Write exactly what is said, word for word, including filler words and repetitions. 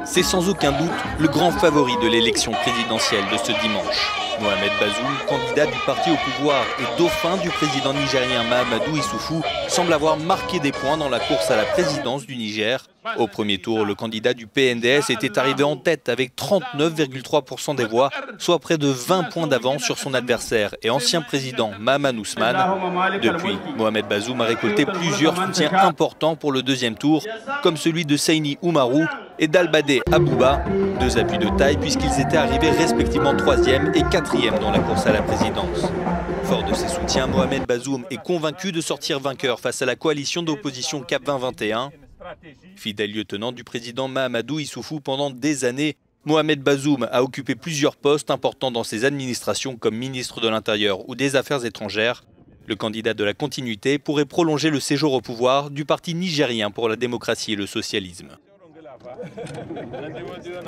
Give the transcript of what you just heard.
C'est sans aucun doute le grand favori de l'élection présidentielle de ce dimanche. Mohamed Bazoum, candidat du parti au pouvoir et dauphin du président nigérien Mahamadou Issoufou, semble avoir marqué des points dans la course à la présidence du Niger. Au premier tour, le candidat du P N D S était arrivé en tête avec trente-neuf virgule trois pour cent des voix, soit près de vingt points d'avance sur son adversaire et ancien président Mahaman Ousmane. Depuis, Mohamed Bazoum a récolté plusieurs soutiens importants pour le deuxième tour, comme celui de Seyni Oumarou et d'Albadé Abouba, deux appuis de taille puisqu'ils étaient arrivés respectivement troisième et quatrième dans la course à la présidence. Fort de ses soutiens, Mohamed Bazoum est convaincu de sortir vainqueur face à la coalition d'opposition Cap vingt vingt et un. Fidèle lieutenant du président Mahamadou Issoufou pendant des années, Mohamed Bazoum a occupé plusieurs postes importants dans ses administrations comme ministre de l'Intérieur ou des Affaires étrangères. Le candidat de la continuité pourrait prolonger le séjour au pouvoir du Parti nigérien pour la démocratie et le socialisme.